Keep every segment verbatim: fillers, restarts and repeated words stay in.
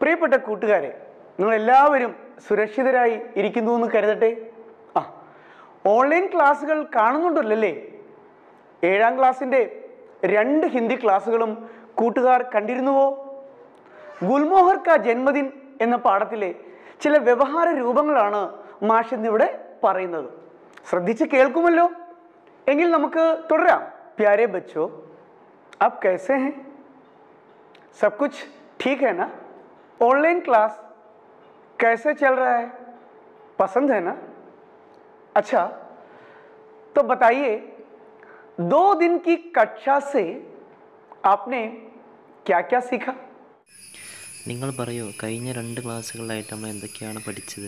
പ്രിയപ്പെട്ട കൂട്ടുകാരെ, നിങ്ങൾ എല്ലാവരും സുരക്ഷിതരായി ഇരിക്കുന്നു എന്ന് കരുതട്ടെ. ആ ഓൺലൈൻ ക്ലാസ്സുകൾ കാണുന്നുണ്ടല്ലേ? ഏഴാം ക്ലാസ്സിൻ്റെ രണ്ട് ഹിന്ദി ക്ലാസ്സുകളും കൂട്ടുകാർ കണ്ടിരുന്നുവോ? ഗുൽമോഹർ കാ ജന്മദിൻ എന്ന പാഠത്തിലെ ചില വ്യവഹാര രൂപങ്ങളാണ് മാഷ് ഇന്നിവിടെ പറയുന്നത്. ശ്രദ്ധിച്ച് കേൾക്കുമല്ലോ. എങ്കിൽ നമുക്ക് തുടരാം. प्यारे बच्चों, आप कैसे हैं? सब कुछ ठीक है ना? ऑनलाइन क्लास कैसे चल रहा है? पसंद है ना? अच्छा, तो बताइए, दो दिन की कक्षा से आपने क्या क्या सीखा? നിങ്ങൾ പറയൂ, കഴിഞ്ഞ രണ്ട് ക്ലാസ്സുകളിലായിട്ട് നമ്മൾ എന്തൊക്കെയാണ് പഠിച്ചത്?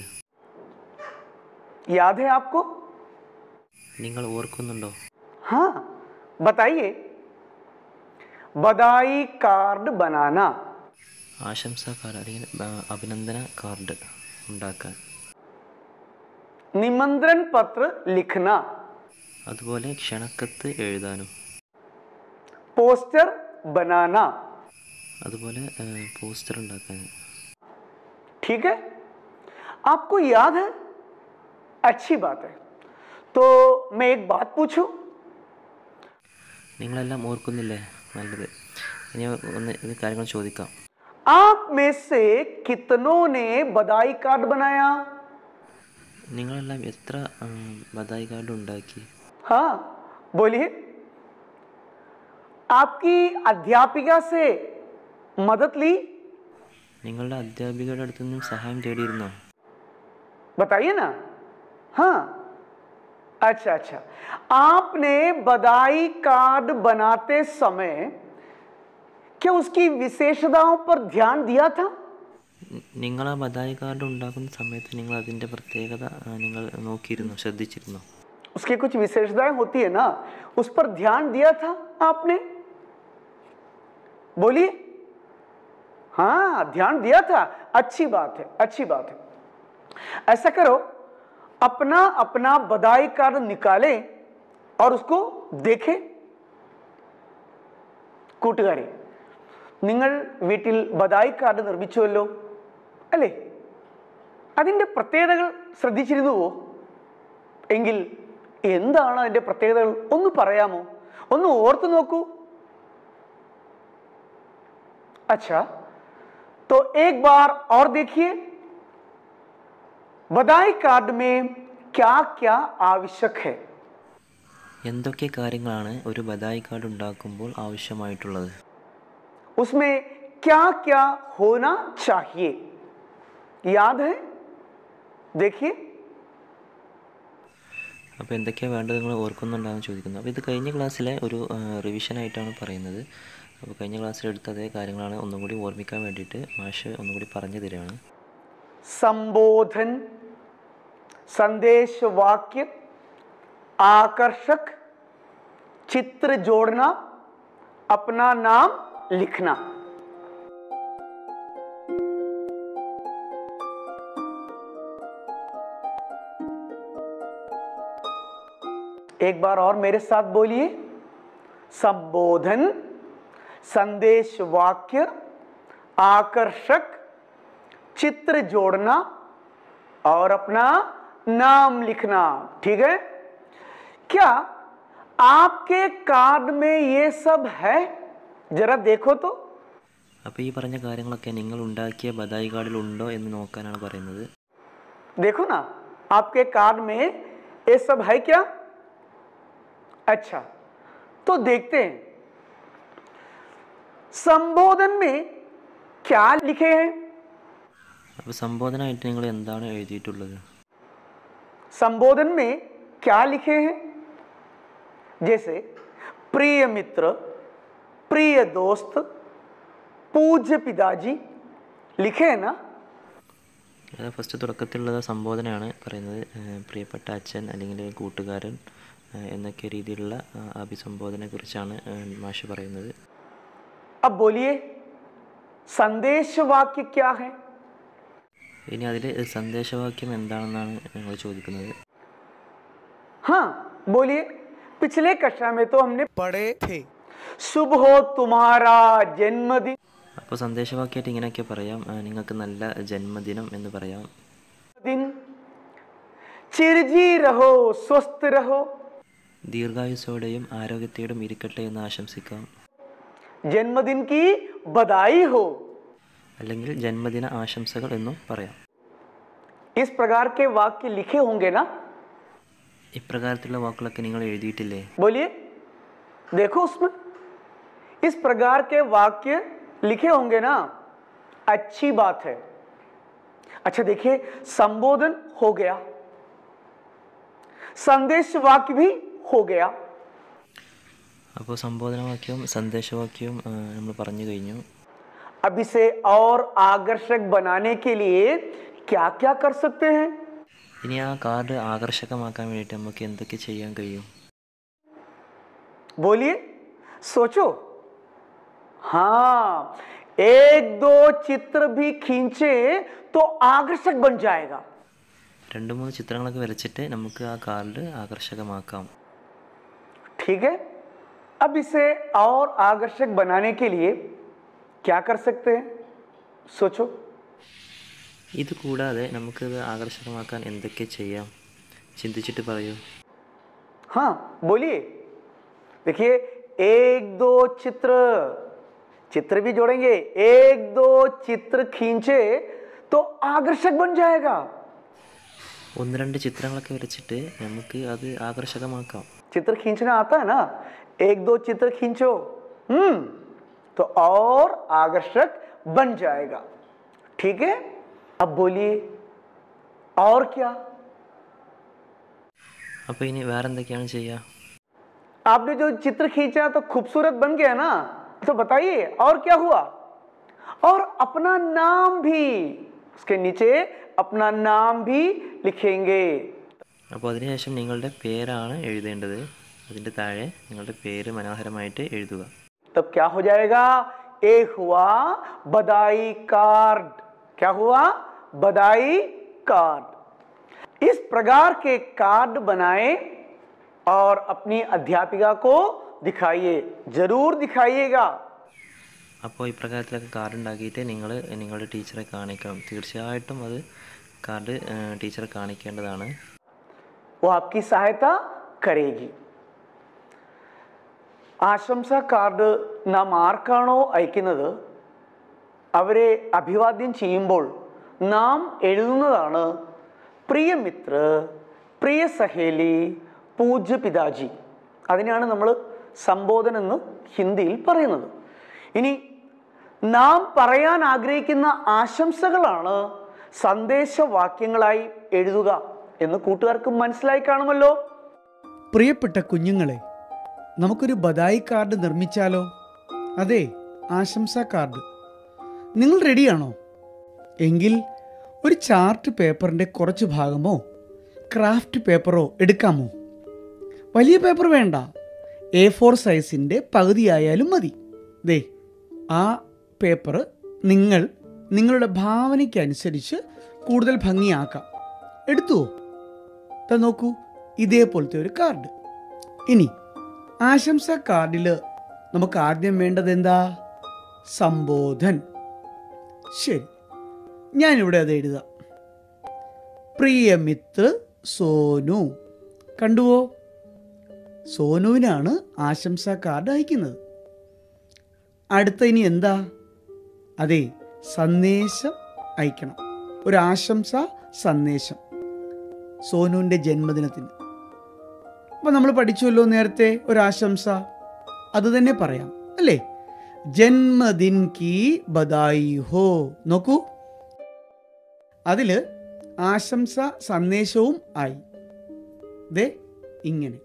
याद है आपको? നിങ്ങൾ ഓർക്കുന്നുണ്ടോ? हाँ, बताइए. बधाई कार्ड बनाना, ആശംസാ കാർഡ് അല്ലെങ്കിൽ അഭിനന്ദന കാർഡ് ഉണ്ടാക്കാൻ. निमंत्रण पत्र लिखना, അതുപോലെ ക്ഷണക്കത്ത് എഴുതാനും. पोस्टर बनाना, അതുപോലെ പോസ്റ്റർ ഉണ്ടാക്കാൻ. ठीक है, आपको याद है? अच्छी बात है. तो मैं एक बात पूछूं? നിങ്ങളെല്ലാം ഓർക്കുന്നില്ലേ? നല്ലത്. ഇനി ഒന്ന് ഇത് കാര്യങ്ങൾ ചോദിക്കാം. आप में से कितनों ने बधाई कार्ड बनाया? നിങ്ങളെല്ലാം എത്ര ബധായി കാർഡ് ഉണ്ടാക്കി? हाँ, बोलिए. आपकी अध्यापिका से मदद ली? നിങ്ങളുടെ അധ്യാപികയുടെ അടുത്ത് നിന്നും സഹായം തേടിയിരുന്നോ? बताइए ना. हाँ, अच्छा अच्छा. आपने बधाई कार्ड बनाते समय क्या उसकी विशेषताओं पर ध्यान दिया था? നിങ്ങൾ ആ ബധായി കാർഡ് ഉണ്ടാക്കുന്ന സമയത്ത് നിങ്ങൾ അതിൻ്റെ പ്രത്യേകത നിങ്ങൾ നോക്കിയിരുന്നു, ശ്രദ്ധിച്ചിരുന്നു? उसकी कुछ विशेषताएं होती है ना, उस पर ध्यान दिया था आपने? बोलिए. हाँ, ध्यान दिया था. अच्छी बात है, अच्छी बात है. ऐसा करो, अपना अपना बधाई कार्ड निकाले और उसको देखे. കൂട്ടുകാരെ, നിങ്ങൾ വീട്ടിൽ ബധായി കാർഡ് നിർമ്മിച്ചുവല്ലോ അല്ലേ? അതിൻ്റെ പ്രത്യേകതകൾ ശ്രദ്ധിച്ചിരുന്നുവോ? എങ്കിൽ എന്താണ് അതിൻ്റെ പ്രത്യേകതകൾ ഒന്ന് പറയാമോ? ഒന്ന് ഓർത്തു നോക്കൂ. अच्छा, तो एक बार और देखिए, बधाई कार्ड में क्या क्या आवश्यक है? എന്തൊക്കെ കാര്യങ്ങളാണ് ഒരു ബധായി കാർഡ് ഉണ്ടാക്കുമ്പോൾ ആവശ്യമായിട്ടുള്ളത്? उसमें क्या क्या होना चाहिए? याद है? देखिए. അപ്പോൾ എന്തൊക്കെയാണ് വേണ്ടത് നിങ്ങൾ ഓർക്കുന്നുണ്ടാകുമെന്ന് ചോദിക്കുന്നു. അപ്പോൾ ഇത് കഴിഞ്ഞ ക്ലാസ്സിലെ ഒരു റിവിഷനായിട്ടാണ് പറയുന്നത്. അപ്പോൾ കഴിഞ്ഞ ക്ലാസ്സിൽ എടുത്ത അതേ കാര്യങ്ങളാണ് ഒന്നും കൂടി ഓർമ്മിക്കാൻ വേണ്ടിയിട്ട് മാഷ് ഒന്നും കൂടി പറഞ്ഞു തരികയാണ്. संबोधन, संदेश वाक्य, आकर्षक, चित्र जोड़ना, अपना नाम लिखना. एक बार और मेरे साथ बोलिए. संबोधन, संदेश वाक्य, आकर्षक, चित्र जोड़ना और अपना नाम लिखना. ठीक है? क्या आपके कार्ड में ये सब है? जरा देखो तो. അപ്പോൾ ഈ പറഞ്ഞ കാര്യങ്ങളൊക്കെ നിങ്ങൾ ഉണ്ടാക്കിയ ബധായി കാർഡിൽ ഉണ്ടോ എന്ന് നോക്കാനാണ് പറയുന്നത്. देखो ना, आपके कार्ड में ये सब है क्या? अच्छा, तो देखते हैं. संबोधन में क्या लिखे हैं? അപ്പോൾ സംബോധനയായിട്ട് നിങ്ങൾ എന്താണ് എഴുതിയിട്ടുള്ളത്? संबोधन में क्या लिखे हैं? जैसे प्रिय मित्र, प्रिय दोस्त, पूज्य पिताजी लिखे हैं ना? ഫസ്റ്റ് തുടക്കത്തിലുള്ള സംബോധനയാണ് പറയുന്നത്. പ്രിയപ്പെട്ട അച്ഛൻ അല്ലെങ്കിൽ കൂട്ടുകാരൻ എന്നൊക്കെ രീതിയിലുള്ള അഭിസംബോധനയെ കുറിച്ചാണ് മാഷ് പറയുന്നത്. अब बोलिए, संदेश वाक्य क्या है? ഇനി അതിൽ സന്ദേശവാക്യം എന്താണെന്നാണ് നിങ്ങൾ ചോദിക്കുന്നത്. हाँ, बोलिए. पिछले कक्षा में तो हमने पढ़े थे, शुभ हो तुम्हारा जन्मदिन. അപ്പോൾ സന്ദേശവാക്യമായിട്ട് ഇങ്ങനെയൊക്കെ പറയാം. ആ, നിങ്ങൾക്ക് നല്ല ജന്മദിനം എന്ന് പറയാം. दिन चिरजी रहो स्वस्थ रहो. ദീർഘായുസ്സോടെയും ആരോഗ്യത്തോടെയും ഇരിക്കട്ടെ എന്ന് ആശംസിക്കാം. जन्मदिन की बधाई हो. അല്ലെങ്കിൽ ജന്മദിന ആശംസകൾ എന്നും പറയാം. इस प्रकार के वाक्य लिखे होंगे ना? ഇപ്രകാരത്തിലുള്ള വാക്കുകളൊക്കെ നിങ്ങൾ എഴുതിയിട്ടില്ലേ? बोलिए, देखो उसमें इस प्रकार के वाक्य लिखे होंगे ना. अच्छी बात है. अच्छा देखिए, संबोधन हो गया, संदेश वाक्य भी हो गया. അപ്പോൾ സംബോധനവാക്യവും സന്ദേശവാക്യവും നമ്മൾ പറഞ്ഞു കഴിഞ്ഞു. अब इसे और आकर्षक बनाने के लिए क्या क्या कर सकते हैं? ഇനി ആ കാർഡ് ആകർഷകമാക്കാൻ വേണ്ടിയിട്ട് നമുക്ക് എന്തൊക്കെ ചെയ്യാൻ കഴിയും? बोलिए, सोचो. हाँ, एक दो चित्र भी खींचे तो आकर्षक बन जाएगा. രണ്ട് മൂന്ന് ചിത്രങ്ങളൊക്കെ വരച്ചിട്ട് നമുക്ക് ആ കാർഡ് ആകർഷകമാക്കാം. ठीक है. अब इसे और आकर्षक बनाने के लिए क्या कर सकते हैं? सोचो. ഇത് കൂടാതെ നമുക്കിത് ആകർഷകമാക്കാൻ എന്തൊക്കെ ചെയ്യാം? ചിന്തിച്ചിട്ട് പറയൂ. हाँ, बोलिए. देखिए, एक दो चित्र चित्र भी जोड़ेंगे. एक दो चित्र खींचे तो आकर्षक बन जाएगा. ഒന്ന് രണ്ട് ചിത്രങ്ങളൊക്കെ വരച്ചിട്ട് നമുക്ക് അത് ആകർഷകമാക്കാം. चित्र खींचना आता है ना? एक दो चित्र खींचो, हम्म तो और आकर्षक बन जाएगा. ठीक है. अब बोलिए, और क्या? അപ്പോൾ ഇനി വേറെന്തൊക്കെയാണ് ചെയ്യുക? आपने जो चित्र खींचा तो खूबसूरत बन गया ना, तो बताइए और क्या हुआ? और अपना नाम भी, उसके नीचे अपना नाम भी लिखेंगे. അപ്പോൾ അതിനുശേഷം നിങ്ങളുടെ പേരാണ് എഴുതേണ്ടത്. അതിൻ്റെ താഴെ നിങ്ങളുടെ പേര് മനോഹരമായിട്ട് എഴുതുക. तब क्या हो जाएगा? ए हुआ बधाई कार्ड. क्या हुआ? बधाई कार्ड. इस प्रकार के कार्ड बनाए और अपनी अध्यापिका को दिखाइए. जरूर दिखाइएगा. അപ്പോൾ ഇപ്രകാരത്തിലൊക്കെ കാർഡ് ഉണ്ടാക്കിയിട്ട് നിങ്ങൾ നിങ്ങളുടെ ടീച്ചറെ കാണിക്കണം. തീർച്ചയായിട്ടും അത് കാർഡ് ടീച്ചറെ കാണിക്കേണ്ടതാണ്. वो आपकी सहायता करेगी. ആശംസാ കാർഡ് നാം ആർക്കാണോ അയക്കുന്നത് അവരെ അഭിവാദ്യം ചെയ്യുമ്പോൾ നാം എഴുതുന്നതാണ് പ്രിയ മിത്ര, പ്രിയ സഹേലി, പൂജ്യ പിതാജി. അതിനെയാണ് നമ്മൾ സംബോധന എന്ന് ഹിന്ദിയിൽ പറയുന്നത്. ഇനി നാം പറയാൻ ആഗ്രഹിക്കുന്ന ആശംസകളാണ് സന്ദേശവാക്യങ്ങളായി എഴുതുക എന്ന് കൂട്ടുകാർക്ക് മനസ്സിലായി കാണുമല്ലോ. പ്രിയപ്പെട്ട കുഞ്ഞുങ്ങളെ, നമുക്കൊരു ബധായി കാർഡ് നിർമ്മിച്ചാലോ? അതെ, ആശംസാ കാർഡ്. നിങ്ങൾ റെഡിയാണോ? എങ്കിൽ ഒരു ചാർട്ട് പേപ്പറിൻ്റെ കുറച്ച് ഭാഗമോ ക്രാഫ്റ്റ് പേപ്പറോ എടുക്കാമോ? വലിയ പേപ്പർ വേണ്ട, എ ഫോർ സൈസിൻ്റെ പകുതിയായാലും മതി. ദേ, ആ പേപ്പർ നിങ്ങൾ നിങ്ങളുടെ ഭാവനയ്ക്കനുസരിച്ച് കൂടുതൽ ഭംഗിയാക്കാം. എടുത്തുവോ? ത നോക്കൂ, ഇതേപോലത്തെ ഒരു കാർഡ്. ഇനി ആശംസാ കാർഡിൽ നമുക്ക് ആദ്യം വേണ്ടത് എന്താ? സംബോധൻ. ശരി, ഞാനിവിടെ അത് എഴുതാം. പ്രിയ മിത്ര സോനു. കണ്ടുവോ? സോനുവിനാണ് ആശംസാ കാർഡ് അയക്കുന്നത്. അടുത്ത ഇനി എന്താ? അതെ, സന്ദേശം അയക്കണം. ഒരു ആശംസ സന്ദേശം സോനുവിൻ്റെ ജന്മദിനത്തിന്. അപ്പം നമ്മൾ പഠിച്ചുവല്ലോ നേരത്തെ ഒരാശംസ, അത് തന്നെ പറയാം അല്ലേ? ജന്മദിൻ കി ബധായി ഹോ. നോക്കൂ, അതിൽ ആശംസ സന്ദേശവും ആയി. ദേ ഇങ്ങനെ.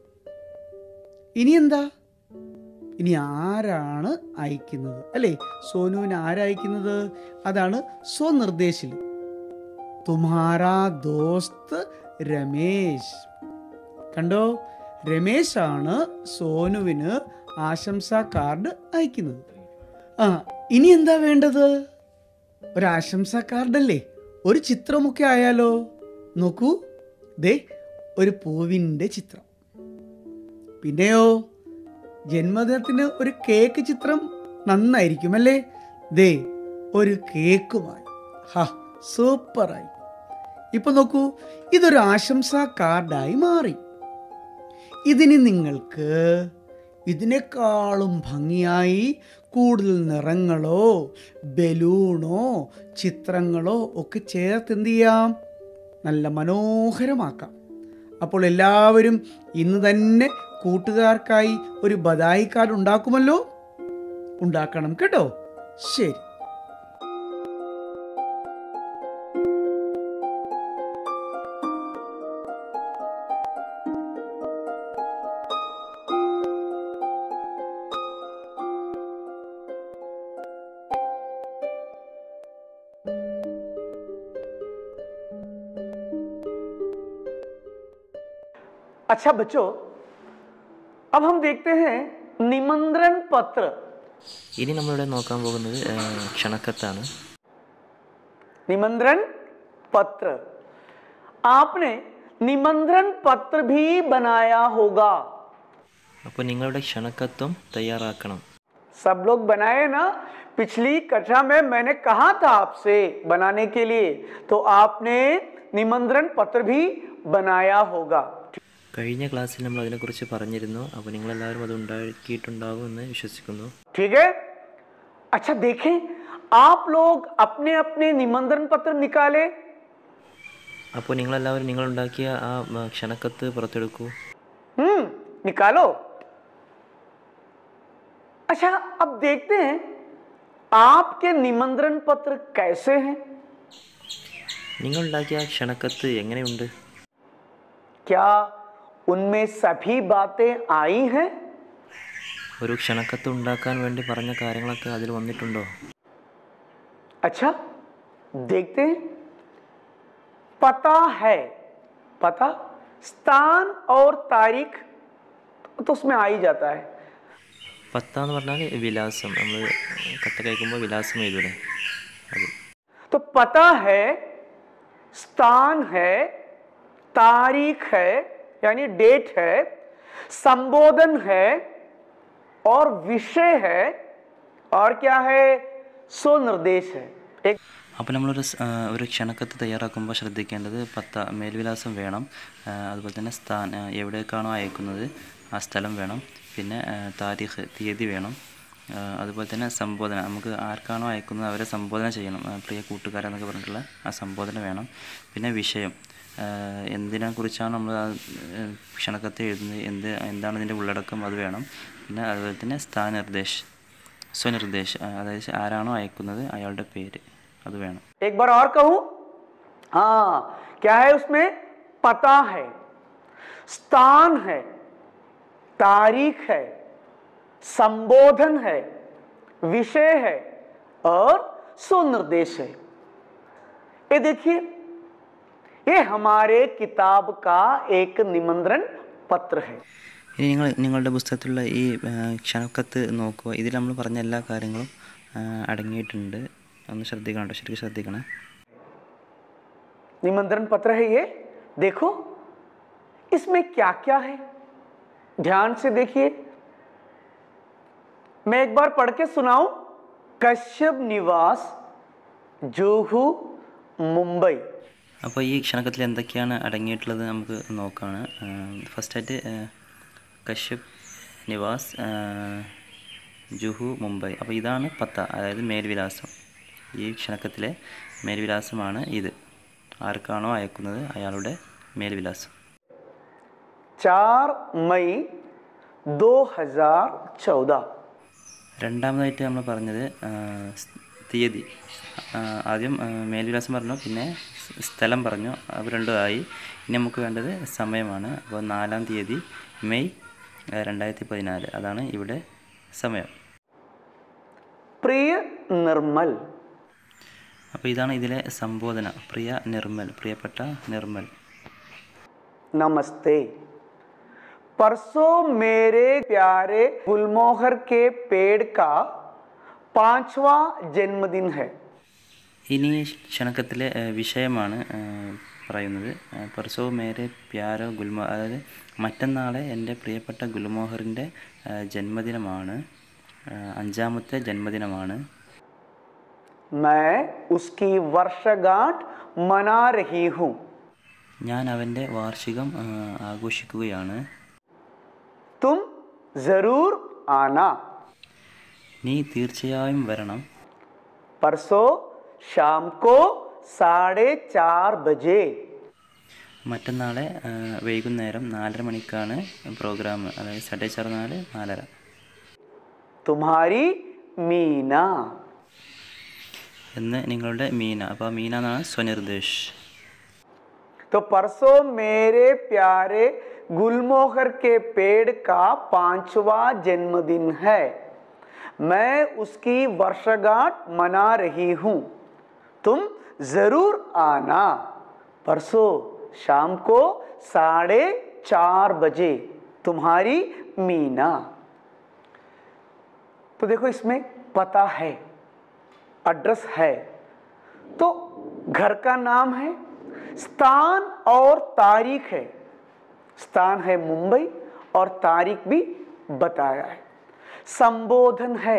ഇനി എന്താ? ഇനി ആരാണ് അയക്കുന്നത് അല്ലേ? സോനുവിന് ആരയക്കുന്നത്? അതാണ് സ്വനിർദ്ദേശിൽ. തുമ്ഹാരാ ദോസ്ത് രമേശ്. കണ്ടോ, രമേശാണ് സോനുവിന് ആശംസാ കാർഡ് അയക്കുന്നത്. ആ ഇനി എന്താ വേണ്ടത്? ഒരാശംസാ കാർഡല്ലേ, ഒരു ചിത്രമൊക്കെ ആയാലോ? നോക്കൂ, ദേ ഒരു പൂവിൻ്റെ ചിത്രം. പിന്നെയോ, ജന്മദിനത്തിന് ഒരു കേക്ക് ചിത്രം നന്നായിരിക്കും അല്ലേ? ദേ ഒരു കേക്കുമായി. ഹാ, സൂപ്പറായി. ഇപ്പൊ നോക്കൂ, ഇതൊരു ആശംസാ കാർഡായി മാറി. ഇതിന് നിങ്ങൾക്ക് ഇതിനേക്കാളും ഭംഗിയായി കൂടുതൽ നിറങ്ങളോ ബലൂണോ ചിത്രങ്ങളോ ഒക്കെ ചേർത്ത് എന്ത് ചെയ്യാം, നല്ല മനോഹരമാക്കാം. അപ്പോൾ എല്ലാവരും ഇന്ന് തന്നെ കൂട്ടുകാർക്കായി ഒരു ബധായി കാർഡ് ഉണ്ടാക്കുമല്ലോ. ഉണ്ടാക്കണം കേട്ടോ. ശരി. अच्छा बच्चों, अब हम देखते हैं निमंत्रण पत्र. ഇനി നമ്മളിവിടെ നോക്കാൻ പോകുന്നത് ക്ഷണക്കത്താണ്. निमंत्रण पत्र. आपने निमंत्रण पत्र भी बनाया होगा. അപ്പോൾ നിങ്ങളുടെ ക്ഷണക്കത്വം തയ്യാറാക്കണം. सब लोग बनाए ना. पिछली कक्षा में मैंने कहा था आपसे बनाने के लिए, तो आपने निमंत्रण पत्र भी बनाया होगा. കഴിഞ്ഞ ക്ലാസ്സിൽ നമ്മൾ അതിനെക്കുറിച്ച് പറഞ്ഞിരുന്നു. അപ്പോൾ നിങ്ങളെല്ലാവരും അത് ഉണ്ടാക്കിയിട്ടുണ്ടാകുമെന്ന് വിശ്വസിക്കുന്നു. ठीक है. अच्छा देखें, आप लोग अपने अपने निमंत्रण पत्र निकाले. അപ്പോൾ നിങ്ങളെല്ലാവരും നിങ്ങളുണ്ടാക്കിയ ആ ക്ഷണക്കത്ത് പുറത്തെടുക്കൂ. हम्म निकालो. अच्छा, अब देखते हैं आपके निमंत्रण पत्र कैसे हैं. നിങ്ങളുണ്ടാക്കിയ ക്ഷണക്കത്ത് എങ്ങനെയുണ്ട്? क्या उनमें सभी बातें आई हैं. ഒരു ക്ഷണക്കത്ത് ഉണ്ടാക്കാൻ വേണ്ടി പറഞ്ഞ കാര്യങ്ങളൊക്കെ അതിൽ വന്നിട്ടുണ്ടോ? अच्छा देखते हैं. पता है, पता, स्थान और तारीख तो उसमें आ ही जाता है. പത്ത എന്ന് പറഞ്ഞാൽ വിലാസം. നമ്മൾ കത്ത് കഴിക്കുമ്പോൾ വിലാസം എഴുതൂലേ, അത്. तो पता है, स्थान है, तारीख है यानी डेट है, संबोधन है और विषय है, और क्या है, सो निर्देश है. एक അപ്പോൾ നമ്മളൊരു ഒരു ക്ഷണക്കത്ത് തയ്യാറാക്കുമ്പോൾ ശ്രദ്ധിക്കേണ്ടത് പത്ത മേൽവിലാസം വേണം. അതുപോലെ തന്നെ സ്ഥാൻ എവിടേക്കാണോ അയക്കുന്നത് ആ സ്ഥലം വേണം. പിന്നെ താരീഖ് തീയതി വേണം. അതുപോലെ തന്നെ സംബോധന, നമുക്ക് ആർക്കാണോ അയക്കുന്നത് അവരെ സംബോധന ചെയ്യണം. പ്രിയ കൂട്ടുകാരെന്നൊക്കെ പറഞ്ഞിട്ടുള്ള ആ സംബോധന വേണം. പിന്നെ വിഷയം, എന്തിനെക്കുറിച്ചാണ് നമ്മൾ ആ ക്ഷണക്കത്ത് എഴുതുന്നത്, എന്ത് എന്താണ് ഇതിൻ്റെ ഉള്ളടക്കം, അത് വേണം. പിന്നെ അതുപോലെ തന്നെ സ്ഥാനനിർദ്ദേശ് സ്വനിർദ്ദേശ്, അതായത് ആരാണോ അയക്കുന്നത് അയാളുടെ പേര്, അത് വേണം. एक बार और कहूं. हाँ, क्या है उसमें, पता है, स्थान है, तारीख है, संबोधन है, विषय है और सुनिर्देश है. ये देखिए, ये हमारे किताब का एक निमंत्रण पत्र है. ഇനി നിങ്ങൾ നിങ്ങളുടെ പുസ്തകത്തിലുള്ള ഈ ക്ഷണക്കത്ത് നോക്കുക. ഇതിൽ നമ്മൾ പറഞ്ഞ എല്ലാ കാര്യങ്ങളും അടങ്ങിയിട്ടുണ്ട്. ഒന്ന് ശ്രദ്ധിക്കണം കേട്ടോ, ശരിക്കും ശ്രദ്ധിക്കണേ. निमंत्रण पत्र है ये. देखो इसमें क्या क्या है, ध्यान से देखिए. मैं एक बार पढ़ के सुनाऊं. कश्यप निवास, जुहू, मुंबई. അപ്പോൾ ഈ ക്ഷണക്കത്തിൽ എന്തൊക്കെയാണ് അടങ്ങിയിട്ടുള്ളത് നമുക്ക് നോക്കാണ്. ഫസ്റ്റായിട്ട് കശ്യപ് നിവാസ്, ജുഹു, മുംബൈ. അപ്പോൾ ഇതാണ് പത്ത, അതായത് മേൽവിലാസം. ഈ ക്ഷണക്കത്തിലെ മേൽവിലാസമാണ് ഇത്. ആർക്കാണോ അയക്കുന്നത് അയാളുടെ മേൽവിലാസം. चार मई दो हजार चौदह. രണ്ടാമതായിട്ട് നമ്മൾ പറഞ്ഞത് തീയതി. ആദ്യം മേൽവിലാസം പറഞ്ഞു, പിന്നെ സ്ഥലം പറഞ്ഞു. അത് രണ്ടുമായി. ഇനി നമുക്ക് വേണ്ടത് സമയമാണ്. അപ്പോൾ നാലാം തീയതി മെയ് രണ്ടായിരത്തി പതിനാല്, അതാണ് ഇവിടെ സമയം. प्रिय निर्मल. അപ്പോൾ ഇതാണ് ഇതിലെ സംബോധന. പ്രിയ നിർമ്മൽ, പ്രിയപ്പെട്ട നിർമ്മൽ. नमस्ते. परसों मेरे प्यारे गुलमोहर के पेड़ का पांचवा जन्मदिन है. ഇനി ക്ഷണക്കത്തിലെ വിഷയമാണ് പറയുന്നത്. പർസോ മേരെ പ്യാരോ ഗുൽമോ, അതായത് മറ്റന്നാളെ എൻ്റെ പ്രിയപ്പെട്ട ഗുൽമോഹറിൻ്റെ ജന്മദിനമാണ്, അഞ്ചാമത്തെ ജന്മദിനമാണ്. मैं उसकी वर्षगांठ मना रही हूँ. ഞാൻ അവൻ്റെ വാർഷികം ആ, ആഘോഷിക്കുകയാണ്. तुम जरूर आना. നീ തീർച്ചയായും വരണം. परसों शाम को साढ़े चार बजे. മറ്റന്നാൾ വൈകുന്നേരം നാലര മണിക്കാണ് പ്രോഗ്രാം, അതായത് സാഡേ ചാർ നാല് നാലര. तुम्हारी मीना. എന്ന് നിങ്ങളുടെ മീന. അപ്പോൾ മീന എന്നാണ് സ്വനിർദേശ്. तो परसों मेरे प्यारे गुलमोहर के पेड़ का पांचवा जन्मदिन है. मैं उसकी वर्षगांठ मना रही हूँ. तुम जरूर आना. परसों शाम को साढ़े चार बजे. तुम्हारी मीना. तो देखो इसमें पता है, एड्रेस है, तो घर का नाम है, स्थान और तारीख है. स्थान है मुंबई और तारीख भी बताया है. संबोधन है,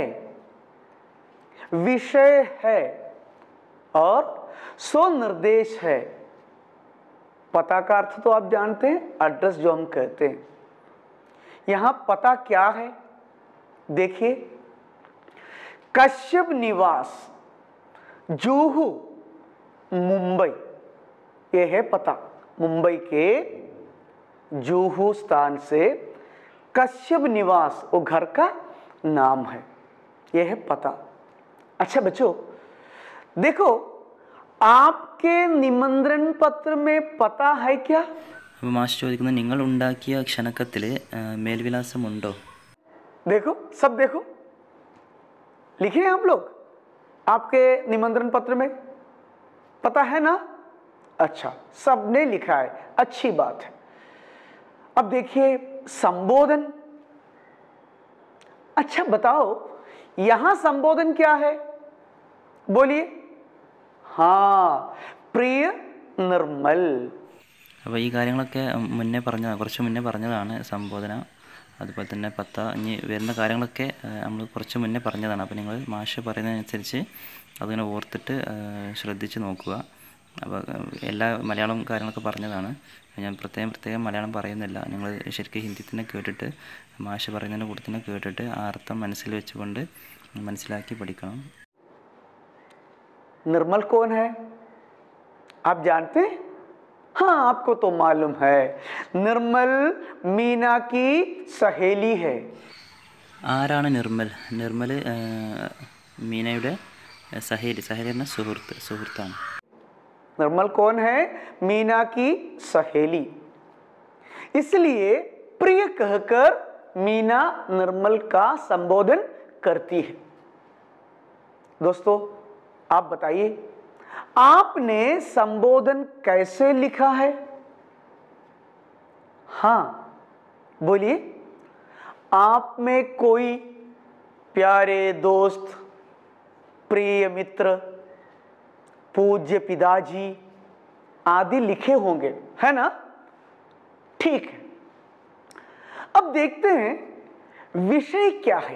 विषय है और स्वनिर्देश है. पता का अर्थ तो आप जानते हैं, एड्रेस जो हम कहते हैं. यहां पता क्या है देखिए. कश्यप निवास, जूहू, मुंबई, ये है पता. मुंबई के जूहू स्थान से कश्यप निवास वो घर का नाम है. ये है पता. अच्छा बच्चों देखो, आपके निमंत्रण पत्र में पता है क्या? അപ്പോൾ മാഷ് ചോദിക്കുന്നത്, നിങ്ങൾ ഉണ്ടാക്കിയ ക്ഷണക്കത്തിൽ മേൽവിലാസമുണ്ടോ? देखो सब देखो, लिखे हैं आप लोग आपके निमंत्रण पत्र में. पता है ना? अच्छा, सबने लिखा है, अच्छी बात है. अब देखिए संबोधन. अच्छा बताओ यहां संबोधन क्या है? बोलिए. हाँ, प्रिय निर्मल. അപ്പോൾ ഈ കാര്യങ്ങളൊക്കെ മുന്നേ പറഞ്ഞതാണ്, കുറച്ച് മുന്നേ പറഞ്ഞതാണ് സംബോധന. അതുപോലെ തന്നെ പത്ത ഇനി വരുന്ന കാര്യങ്ങളൊക്കെ നമ്മൾ കുറച്ച് മുന്നേ പറഞ്ഞതാണ്. അപ്പോൾ നിങ്ങൾ മാഷ് പറയുന്നതനുസരിച്ച് അതിങ്ങനെ ഓർത്തിട്ട് ശ്രദ്ധിച്ച് നോക്കുക. അപ്പോൾ എല്ലാ മലയാളം കാര്യങ്ങളൊക്കെ പറഞ്ഞതാണ്. ഞാൻ പ്രത്യേകം പ്രത്യേകം മലയാളം പറയുന്നില്ല. നിങ്ങൾ ശരിക്കും ഹിന്ദി തന്നെ കേട്ടിട്ട് മാഷ് പറയുന്നതിൻ്റെ കൂടെ തന്നെ കേട്ടിട്ട് ആ അർത്ഥം മനസ്സിൽ വെച്ചുകൊണ്ട് മനസ്സിലാക്കി പഠിക്കണം. निर्मल कौन है आप जानते हैं? हाँ, आपको तो मालूम है. निर्मल मीना की सहेली है. ആരാണ് നിർമ്മൽ? നിർമ്മൽ മീനയുടെ സഹേലി. സഹേലി എന്ന സുഹൃത്ത്, സുഹൃത്താണ്. निर्मल कौन है? मीना की सहेली. इसलिए प्रिय कहकर मीना निर्मल का संबोधन करती है. दोस्तों आप बताइए, आपने संबोधन कैसे लिखा है? हाँ बोलिए. आप में कोई प्यारे दोस्त, प्रिय मित्र, पूज्य पिताजी आदि लिखे होंगे, है ना? ठीक है. अब देखते हैं विषय क्या है.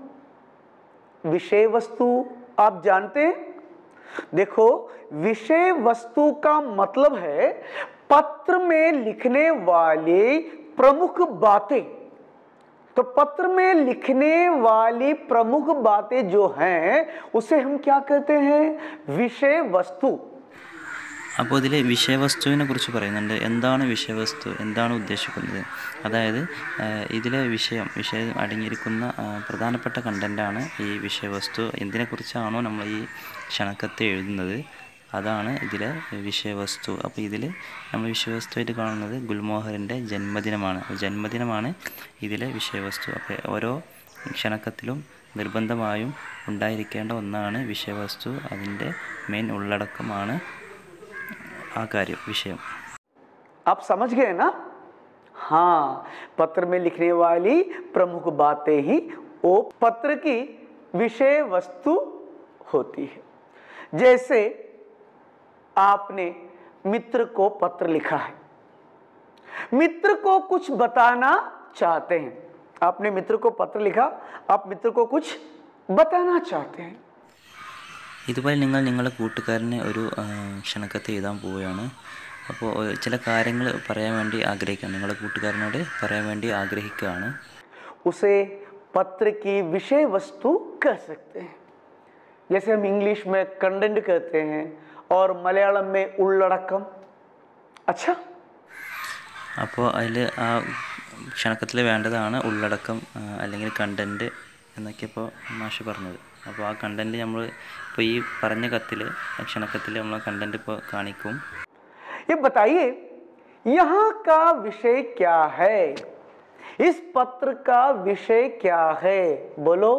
विषय वस्तु आप जानते हैं. देखो, विषय वस्तु का मतलब है पत्र में लिखने वाली प्रमुख बातें. तो पत्र में लिखने वाली प्रमुख बातें जो हैं उसे हम क्या कहते हैं? विषय वस्तु. അപ്പോൾ ഇതിൽ വിഷയവസ്തുവിനെ കുറിച്ച് പറയുന്നുണ്ട്. എന്താണ് വിഷയവസ്തു, എന്താണ് ഉദ്ദേശിക്കുന്നത്? അതായത് ഇതിലെ വിഷയം വിഷയം അടങ്ങിയിരിക്കുന്ന പ്രധാനപ്പെട്ട കണ്ടൻ്റാണ് ഈ വിഷയവസ്തു. എന്തിനെക്കുറിച്ചാണോ നമ്മൾ ഈ ക്ഷണക്കത്ത് എഴുതുന്നത് അതാണ് ഇതിലെ വിഷയവസ്തു. അപ്പോൾ ഇതിൽ നമ്മൾ വിഷയവസ്തുവായിട്ട് കാണുന്നത് ഗുൽമോഹറിൻ്റെ ജന്മദിനമാണ്. ജന്മദിനമാണ് ഇതിലെ വിഷയവസ്തു. അപ്പോൾ ഓരോ ക്ഷണക്കത്തിലും നിർബന്ധമായും ഉണ്ടായിരിക്കേണ്ട ഒന്നാണ് വിഷയവസ്തു. അതിൻ്റെ മെയിൻ ഉള്ളടക്കമാണ് ആ കാര്യം, വിഷയം. आप समझ गए ना? हाँ, पत्र में लिखने वाली प्रमुख बातें ही वो पत्र की विषय वस्तु होती है. जैसे आपने मित्र को पत्र लिखा है, मित्र को कुछ बताना चाहते हैं. आपने मित्र को पत्र लिखा, आप मित्र को कुछ बताना चाहते हैं. ഇതുപോലെ നിങ്ങൾ നിങ്ങളുടെ കൂട്ടുകാരന് ഒരു ആ, ക്ഷണക്കത്ത് എഴുതാൻ പോവുകയാണ്. അപ്പോൾ ഏഹ്, ചില കാര്യങ്ങൾ പറയാൻ വേണ്ടി ആഗ്രഹിക്കുകയാണ്, നിങ്ങളുടെ കൂട്ടുകാരനോട് പറയാൻ വേണ്ടി ആഗ്രഹിക്കുകയാണ്. उसे पत्र की विषय वस्तु कह सकते हैं, जैसे हम इंग्लिश में कंटेंट कहते हैं और मलयालम में उल्लड़कम. अच्छा, അപ്പോൾ അതിൽ ആ ക്ഷണക്കത്തിൽ വേണ്ടതാണ് ഉള്ളടക്കം ആ, അല്ലെങ്കിൽ കണ്ടൻറ്റ് എന്നൊക്കെ ഇപ്പോൾ മാഷ് പറഞ്ഞത്. അപ്പോൾ ആ കണ്ടൻറ്റ് നമ്മൾ ഇപ്പോൾ ഈ പറഞ്ഞ കത്തിൽ ക്ഷണക്കത്തിൽ നമ്മൾ കണ്ടൻറ്റ് ഇപ്പോൾ കാണിക്കും. ये बताइए यहाँ का विषय क्या है, इस पत्र का विषय क्या है, बोलो.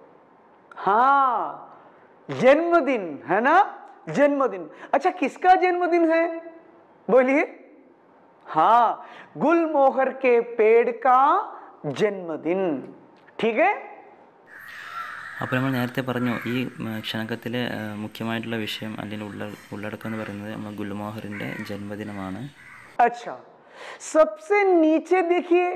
हाँ, जन्मदिन है ना, जन्मदिन. अच्छा, किसका जन्मदिन है, बोलिए. हाँ, गुलमोहर के पेड़ का जन्मदिन. ठीक है. അപ്പോൾ നമ്മൾ നേരത്തെ പറഞ്ഞു ഈ ക്ഷണക്കത്തിലെ മുഖ്യമായിട്ടുള്ള വിഷയം അല്ലെങ്കിൽ ഉള്ള ഉള്ളടക്കം എന്ന് പറയുന്നത് നമ്മൾ ഗുൽമോഹറിൻ്റെ ജന്മദിനമാണ്. अच्छा, सबसे नीचे देखिए,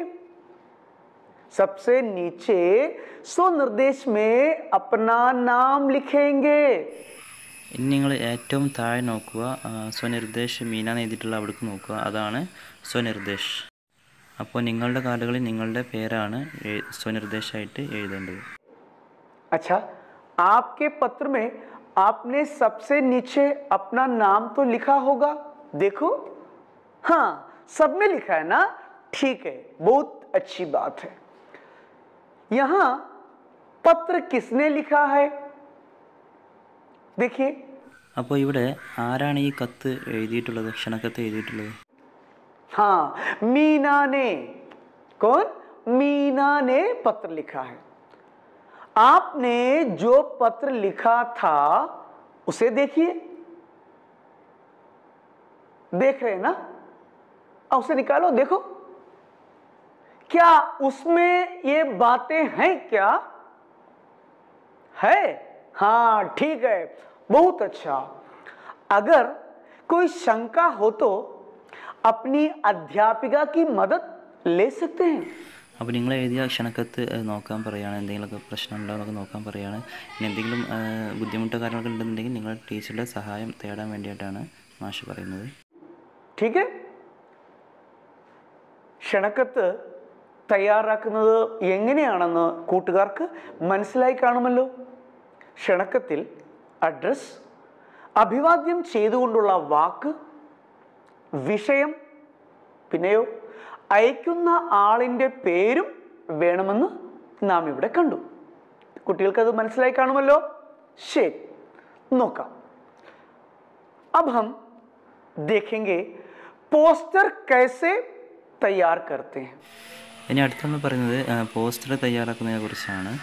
सबसे नीचे स्वनिर्देश में अपना नाम लिखेंगे. ഇനി നിങ്ങൾ ഏറ്റവും താഴെ നോക്കുക, ആ, സ്വനിർദ്ദേശ് മീന എഴുതിയിട്ടുള്ള അവിടേക്ക് നോക്കുക, അതാണ് സ്വനിർദ്ദേശ്. അപ്പോൾ നിങ്ങളുടെ കാർഡുകളിൽ നിങ്ങളുടെ പേരാണ് എ- സ്വനിർദ്ദേശമായിട്ട് എഴുതേണ്ടത്. अच्छा, आपके पत्र में आपने सबसे नीचे अपना नाम तो लिखा होगा, देखो. हाँ, सब में लिखा है ना, ठीक है, बहुत अच्छी बात है. यहां पत्र किसने लिखा है, देखिए. അപ്പോൾ ഇവിടെ ആരാണ് ഈ കത്ത് എഴുതിയിട്ടുള്ളത്, ക്ഷണക്കത്ത് എഴുതിയിട്ടുള്ളത്? हाँ, मीना ने. कौन? मीना ने पत्र लिखा है. आपने जो पत्र लिखा था उसे देखिए, देख रहे हैं ना, अब उसे निकालो, देखो क्या उसमें ये बातें हैं, क्या है? हाँ, ठीक है, बहुत अच्छा. अगर कोई शंका हो तो अपनी अध्यापिका की मदद ले सकते हैं. അപ്പോൾ നിങ്ങൾ എഴുതിയ ക്ഷണക്കത്ത് ഏഹ്, നോക്കാൻ പറയുകയാണ്, എന്തെങ്കിലുമൊക്കെ പ്രശ്നം ഉണ്ടോ എന്നൊക്കെ നോക്കാൻ പറയുകയാണ്. ഇനി എന്തെങ്കിലും ഏഹ്, ബുദ്ധിമുട്ടോ കാര്യങ്ങളൊക്കെ ഉണ്ടെന്നുണ്ടെങ്കിൽ നിങ്ങൾ ടീച്ചറുടെ സഹായം തേടാൻ വേണ്ടിയിട്ടാണ് മാഷ് പറയുന്നത്. ठीक है. ക്ഷണക്കത്ത് തയ്യാറാക്കുന്നത് എങ്ങനെയാണെന്ന് കൂട്ടുകാർക്ക് മനസ്സിലായി കാണുമല്ലോ. ക്ഷണക്കത്തിൽ അഡ്രസ്, അഭിവാദ്യം ചെയ്തുകൊണ്ടുള്ള വാക്ക്, വിഷയം, പിന്നെയോ അയക്കുന്ന ആളിൻ്റെ പേരും വേണമെന്ന് നാം ഇവിടെ കണ്ടു. കുട്ടികൾക്കത് മനസ്സിലായി കാണുമല്ലോ. ശരി, നോക്കാം. अब हम देखेंगे पोस्टर कैसे तैयार करते हैं. ഇനി അടുത്ത് നമ്മൾ പറയുന്നത് പോസ്റ്റർ തയ്യാറാക്കുന്നതിനെ കുറിച്ചാണ്.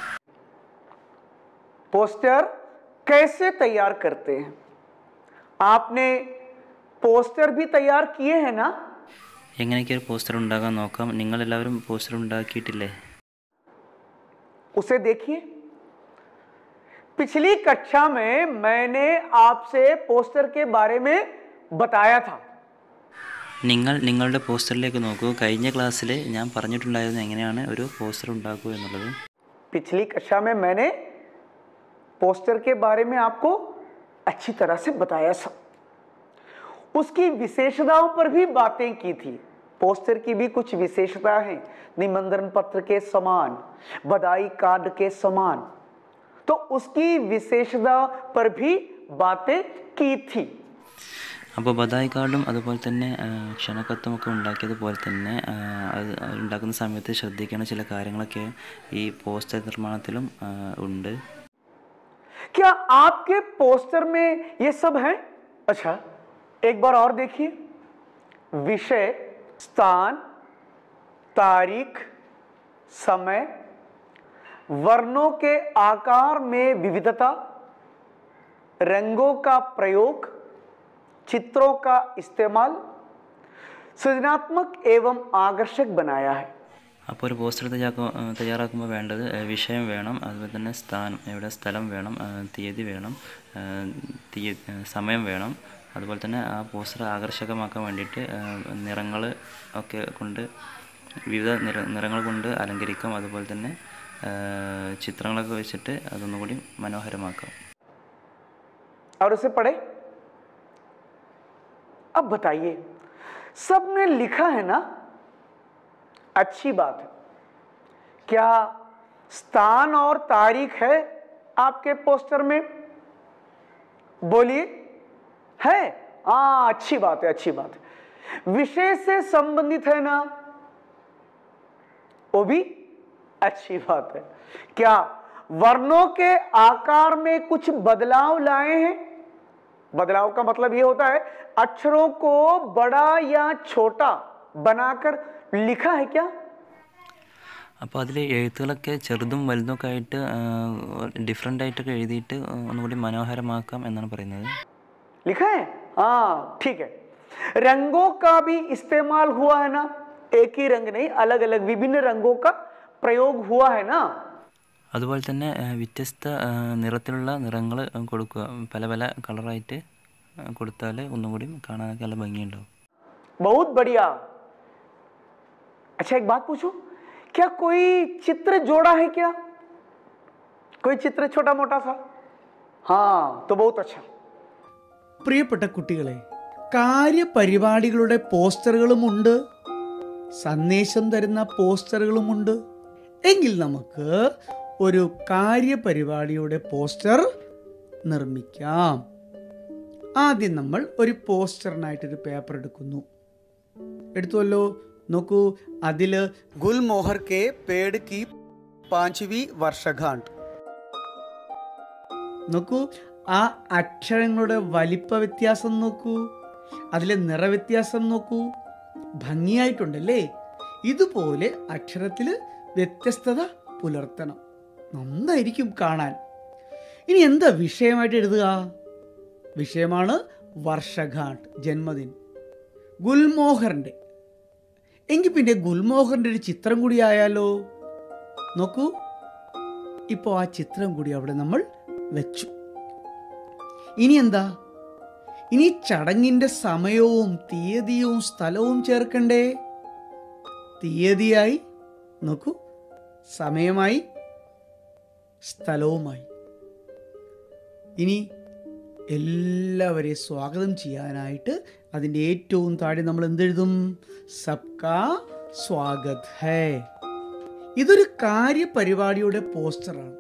पोस्टर कैसे तैयार करते हैं. आपने पोस्टर भी तैयार किए हैं ना. എങ്ങനെയൊക്കെ ഒരു പോസ്റ്റർ ഉണ്ടാകാൻ നോക്കാം. നിങ്ങളെല്ലാവരും പോസ്റ്റർ ഉണ്ടാക്കിയിട്ടില്ലേ? उसे देखिए. पिछली कक्षा में मैंने आपसे पोस्टर के बारे में बताया था. നിങ്ങൾ നിങ്ങളുടെ പോസ്റ്ററിലേക്ക് നോക്കൂ. കഴിഞ്ഞ ക്ലാസ്സിൽ ഞാൻ പറഞ്ഞിട്ടുണ്ടായിരുന്നു എങ്ങനെയാണ് ഒരു പോസ്റ്റർ ഉണ്ടാക്കുക എന്നുള്ളത്. पिछली कक्षा में मैंने पोस्टर के बारे में आपको अच्छी तरह से बताया था. उसकी विशेषताओं पर भी बातें की थी. पोस्टर की भी कुछ विशेषता हैं, निमंत्रण पत्र के समान, बधाई कार्ड के समान. तो उसकी विशेषता पर भी बातें की थी. അപ്പോൾ ബദായി കാർഡും അതുപോലെ തന്നെ ആ, ക്ഷണക്കത്തും ഒക്കെ ഉണ്ടാക്കിയതുപോലെ തന്നെ ആ, അത് ഉണ്ടാക്കുന്ന സമയത്ത് ശ്രദ്ധിക്കേണ്ട ചില കാര്യങ്ങളൊക്കെ ഈ പോസ്റ്റർ നിർമ്മാണത്തിലും ആ, ഉണ്ട്. क्या आपके पोस्टर में ये सब है? अच्छा, एक बार और देखिए. विषय, स्थान, तारीख, समय, वर्णों के आकार में विविधता, रंगों का प्रयोग, चित्रों का इस्तेमाल सृजनात्मक एवं आकर्षक बनाया है. അപ്പോൾ ഒരു പോസ്റ്റർ തയ്യാറാക്കുമ്പോൾ തയ്യാറാക്കുമ്പോൾ വേണ്ടത് ഏഹ്, വിഷയം വേണം, അതുപോലെ തന്നെ സ്ഥാനം, എവിടെ സ്ഥലം വേണം, ഏഹ്, തീയതി വേണം, ഏഹ്, തീയ ഏഹ്, സമയം വേണം. അതുപോലെ തന്നെ ആ പോസ്റ്റർ ആകർഷകമാക്കാൻ വേണ്ടിയിട്ട് നിറങ്ങൾ ഒക്കെ കൊണ്ട് വിവിധ നിറ നിറങ്ങൾ കൊണ്ട് അലങ്കരിക്കാം. അതുപോലെ തന്നെ ഏഹ്, ചിത്രങ്ങളൊക്കെ വെച്ചിട്ട് അതൊന്നുകൂടി മനോഹരമാക്കാം. और उसे पढ़े। अब बताइए, सबने लिखा है ना, अच्छी बात है। क्या स्थान और तारीख है आपके पोस्टर में? बोलिए, है? हाँ, अच्छी बात है, अच्छी बात है। विषय से संबंधित है ना, वो भी अच्छी बात है। क्या वर्णों के आकार में कुछ बदलाव लाए हैं? बदलाव का मतलब यह होता है अक्षरों को बड़ा या छोटा बनाकर लिखा है क्या? അപ്പോൾ അതിൽ എഴുത്തുകളൊക്കെ ചെറുതും വലുതൊക്കെ ആയിട്ട് ഡിഫറെൻ്റ് ആയിട്ടൊക്കെ എഴുതിയിട്ട് ഒന്നുകൂടി മനോഹരമാക്കാം എന്നാണ് പറയുന്നത്. लिखा है? हाँ, ठीक है। रंगों का भी इस्तेमाल हुआ है ना, एक ही रंग नहीं, अलग अलग विभिन्न रंगों का प्रयोग हुआ है ना। അതുപോലെ തന്നെ വ്യത്യസ്ത നിറത്തിലുള്ള നിറങ്ങൾ കൊടുക്കുക, പല പല കളറായിട്ട് കൊടുത്താൽ ഒന്നുകൂടി കാണാനൊക്കെ നല്ല ഭംഗിയുണ്ടാവും. बहुत बढ़िया। अच्छा, एक बात पूछूं, क्या कोई चित्र जोड़ा है क्या? कोई चित्र छोटा मोटा सा? हाँ, तो बहुत अच्छा. പ്രിയപ്പെട്ട കുട്ടികളെ, കാര്യപരിപാടികളുടെ പോസ്റ്ററുകളുമുണ്ട്, സന്ദേശം തരുന്ന പോസ്റ്ററുകളുമുണ്ട്. എങ്കിൽ നമുക്ക് ഒരു കാര്യപരിപാടിയുടെ പോസ്റ്റർ നിർമ്മിക്കാം. ആദ്യം നമ്മൾ ഒരു പോസ്റ്ററിനായിട്ടൊരു പേപ്പർ എടുക്കുന്നു. എടുത്തുവല്ലോ, നോക്കൂ, അതിൽ ഗുൽമോഹർ കെ പേട് കി പാഞ്ചവി വർഷഗാണ്ട്. നോക്കൂ, ആ അക്ഷരങ്ങളുടെ വലിപ്പ വ്യത്യാസം നോക്കൂ, അതിലെ നിറവ്യത്യാസം നോക്കൂ, ഭംഗിയായിട്ടുണ്ടല്ലേ? ഇതുപോലെ അക്ഷരത്തിൽ വ്യത്യസ്തത പുലർത്തണം, നന്നായിരിക്കും കാണാൻ. ഇനി എന്താ വിഷയമായിട്ട് എഴുതുക? വിഷയമാണ് വർഷഗാണ്ട്, ജന്മദിനം, ഗുൽമോഹറിൻ്റെ. എങ്കിൽ പിന്നെ ഗുൽമോഹറിൻ്റെ ഒരു ചിത്രം കൂടി ആയാലോ? നോക്കൂ, ഇപ്പോൾ ആ ചിത്രം കൂടി അവിടെ നമ്മൾ വെച്ചു. ഇനി എന്താ? ഇനി ചടങ്ങിൻ്റെ സമയവും തീയതിയും സ്ഥലവും ചേർക്കണ്ടേ? തീയതിയായി, നോക്കൂ, സമയമായി, സ്ഥലവുമായി. ഇനി എല്ലാവരെയും സ്വാഗതം ചെയ്യാനായിട്ട് അതിൻ്റെ ഏറ്റവും താഴെ നമ്മൾ എന്തെഴുതും? സബ്കാ സ്വാഗത് ഹൈ. ഇതൊരു കാര്യപരിപാടിയുടെ പോസ്റ്ററാണ്.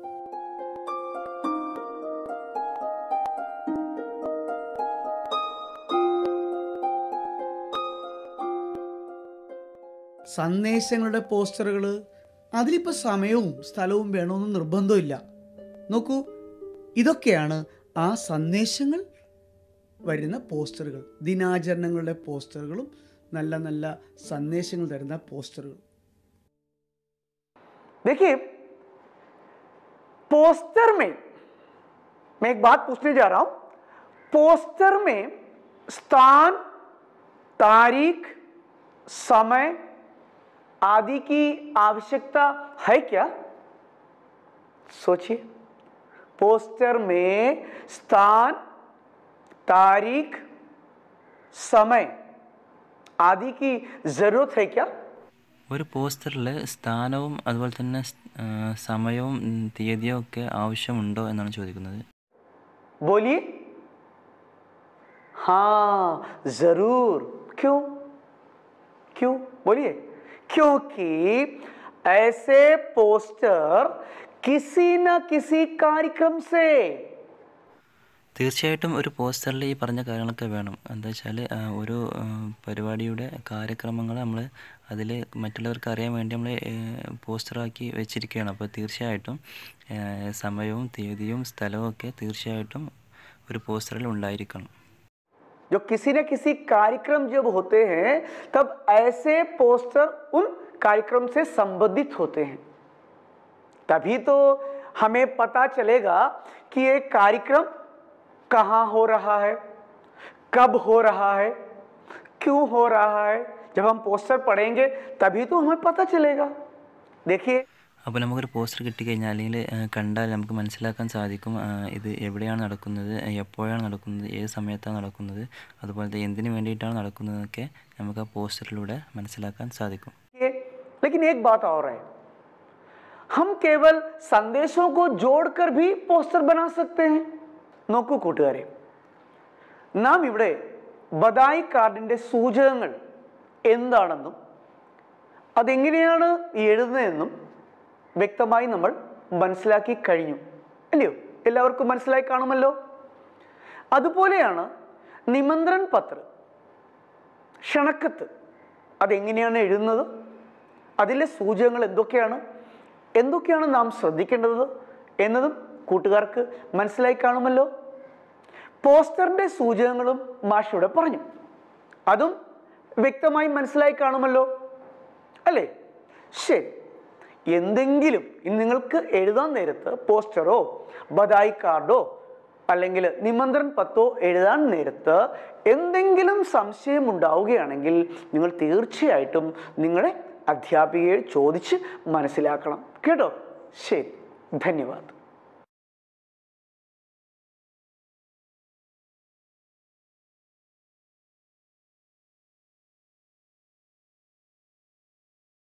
സന്ദേശങ്ങളുടെ പോസ്റ്ററുകൾ, അതിലിപ്പോൾ സമയവും സ്ഥലവും വേണമെന്ന് നിർബന്ധമില്ല. നോക്കൂ, ഇതൊക്കെയാണ് ആ സന്ദേശങ്ങൾ വരുന്ന പോസ്റ്ററുകൾ. ദിനാചരണങ്ങളുടെ പോസ്റ്ററുകളും നല്ല നല്ല സന്ദേശങ്ങൾ തരുന്ന പോസ്റ്ററുകൾ. देखिए, पोस्टर में मैं एक बात पूछने जा रहा हूं. पोस्टर में स्थान, तारीख, समय आदि की आवश्यकता है क्या? सोचिए, पोस्टर में स्थान, तारीख, समय आदि की जरूरत है क्या? ഒരു പോസ്റ്ററിൽ സ്ഥാനവും അതുപോലെ തന്നെ സമയവും തീയതിയും ഒക്കെ ആവശ്യമുണ്ടോ എന്നാണ് ചോദിക്കുന്നത്. बोलिए. हाँ, जरूर. क्यों? क्यों? बोलिए. क्योंकि ऐसे पोस्टर किसी न किसी कार्यक्रम से, തീർച്ചയായിട്ടും ഒരു പോസ്റ്ററിൽ ഈ പറഞ്ഞ കാര്യങ്ങളൊക്കെ വേണം. എന്താ വെച്ചാൽ ഒരു പരിപാടിയുടെ കാര്യക്രമങ്ങൾ നമ്മൾ അതിൽ മറ്റുള്ളവർക്ക് അറിയാൻ വേണ്ടി നമ്മൾ പോസ്റ്ററാക്കി വെച്ചിരിക്കുകയാണ്. അപ്പോൾ തീർച്ചയായിട്ടും സമയവും തീയതിയും സ്ഥലവും ഒക്കെ തീർച്ചയായിട്ടും ഒരു പോസ്റ്ററിൽ ഉണ്ടായിരിക്കണം. जो किसी न किसी कार्यक्रम जब होते हैं तब ऐसे पोस्टर उन कार्यक्रम से संबंधित होते हैं. तभी तो हमें पता चलेगा कि ये कार्यक्रम कहाँ हो रहा है, कब हो रहा है, क्यों हो रहा है. जब हम पोस्टर पढ़ेंगे तभी तो हमें पता चलेगा. देखिए, അപ്പോൾ നമുക്കൊരു പോസ്റ്റർ കിട്ടിക്കഴിഞ്ഞാൽ അല്ലെങ്കിൽ കണ്ടാൽ നമുക്ക് മനസ്സിലാക്കാൻ സാധിക്കും ഇത് എവിടെയാണ് നടക്കുന്നത്, എപ്പോഴാണ് നടക്കുന്നത്, ഏത് സമയത്താണ് നടക്കുന്നത്, അതുപോലെ എന്തിനു വേണ്ടിയിട്ടാണ് നടക്കുന്നതെന്നൊക്കെ നമുക്ക് ആ പോസ്റ്ററിലൂടെ മനസ്സിലാക്കാൻ സാധിക്കും. लेकिन एक बात और है, हम केवल संदेशों को जोड़कर भी पोस्टर बना सकते हैं. നോക്കൂ കൂട്ടുകാരെ, നാം ഇവിടെ ബദായി കാർഡിൻ്റെ സൂചകങ്ങൾ എന്താണെന്നും അതെങ്ങനെയാണ് എഴുതുന്നതെന്നും വ്യക്തമായി നമ്മൾ മനസ്സിലാക്കി കഴിഞ്ഞു, അല്ലയോ? എല്ലാവർക്കും മനസ്സിലായി കാണുമല്ലോ. അതുപോലെയാണ് നിമന്ത്രൺ പത്ര, ക്ഷണക്കത്ത്, അതെങ്ങനെയാണ് എഴുതുന്നത്, അതിലെ സൂചകങ്ങൾ എന്തൊക്കെയാണ്, എന്തൊക്കെയാണ് നാം ശ്രദ്ധിക്കേണ്ടത് എന്നതും കൂട്ടുകാർക്ക് മനസ്സിലായി കാണുമല്ലോ. പോസ്റ്ററിൻ്റെ സൂചകങ്ങളും മാഷിവിടെ പറഞ്ഞു, അതും വ്യക്തമായി മനസ്സിലായി കാണുമല്ലോ, അല്ലേ? ശരി. എന്തെങ്കിലും നിങ്ങൾക്ക് എഴുതാൻ നേരത്ത് പോസ്റ്ററോ ബദായി കാർഡോ അല്ലെങ്കിൽ നിമന്ത്രൺ പത്തോ എഴുതാൻ നേരത്ത് എന്തെങ്കിലും സംശയം ഉണ്ടാവുകയാണെങ്കിൽ നിങ്ങൾ തീർച്ചയായിട്ടും നിങ്ങളുടെ അധ്യാപികയെ ചോദിച്ച് മനസ്സിലാക്കണം, കേട്ടോ? ശരി, ധന്യവാദം.